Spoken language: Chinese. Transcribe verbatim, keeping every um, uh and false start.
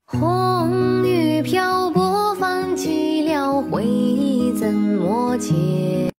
红雨漂泊，泛起了回忆怎么解？